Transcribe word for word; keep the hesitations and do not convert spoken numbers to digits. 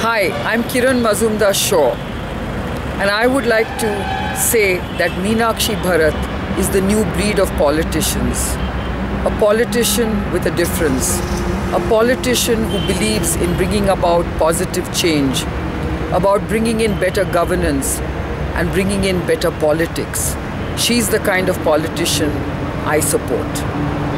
Hi, I'm Kiran Mazumdar Shaw, and I would like to say that Meenakshi Bharath is the new breed of politicians. A politician with a difference. A politician who believes in bringing about positive change, about bringing in better governance and bringing in better politics. She's the kind of politician I support.